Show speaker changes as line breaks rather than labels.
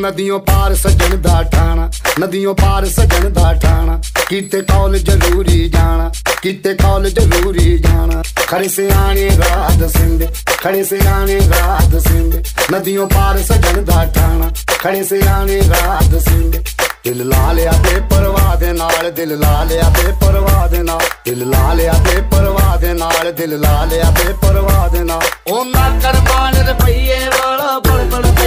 नदियों पार सजन दा ठाणा, नदियों पार सजन दा ठाणा। कीते कौल जरूरी जाना, कीते कौल जरूरी जाना। खड़े से आने रात सिंधे, खड़े से आने रात सिंधे। नदियों पार सजन दा ठाणा, खड़े से आने रात सिंधे। दिल ला लिया बेपरवाह दे नाल, दिल ला लिया बेपरवाह दे नाल, दिल ला लिया बेपरवाह दे नाल, दिल ला लिया बेपरवाह दे नाल। ओ ना कर मान रुपये वाला बड़ बड़